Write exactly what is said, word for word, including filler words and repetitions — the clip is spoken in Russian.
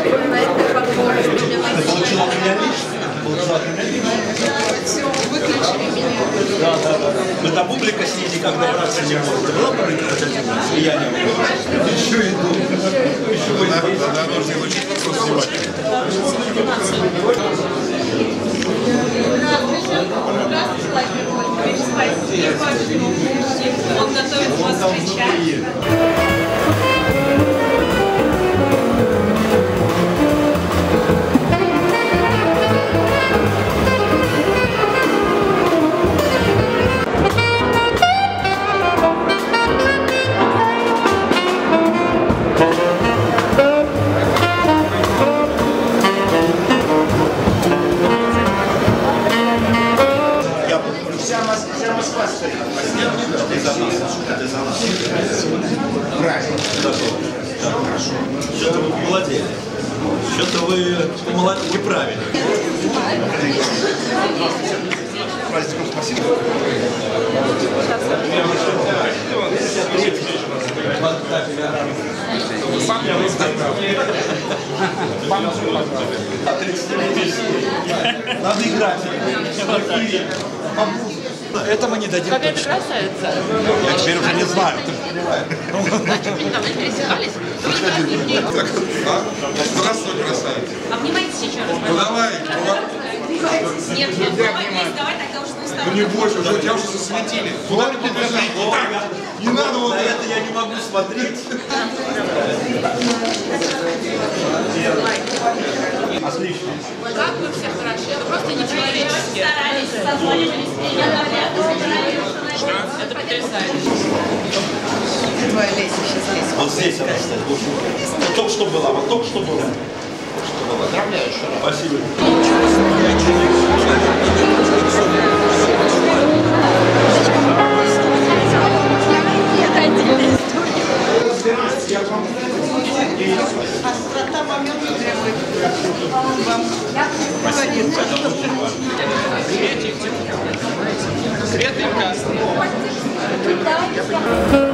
получила от меня лично? Получила от меня лично? Все, выключили меня. Да, да, да. Но та публика с ней никогда драться не может. Ты была публика хотя бы? Я не могу. Еще иду. Еще иду. Надо нужно изучить вопрос снимать. Он готовит вас встречать. Вся Москва стоит. Ты за нас. Ты за нас. Правильно. Что-то вы помолодели. Что-то вы помолодели неправильно. Праздником спасибо. Надо играть. Это мы не дадим. Какая-то красавица. Я теперь уже не знаю. А что, вы недавно пересекались? Здравствуй, красавица. Обнимайтесь еще раз. Ну давай, Нет, нет, давай тогда уже не ну не больше, уже тебя уже засветили. Куда ты побежишь? Не надо вот на это я не могу смотреть. Отлично. Как вы все хороши, это просто нечеловечески. Это потрясающе. Твоя лестница здесь. Вот здесь она стоит. Вот только что была, вот только что была. поздравляю еще раз. Спасибо. Острота момента требует вам Светленько.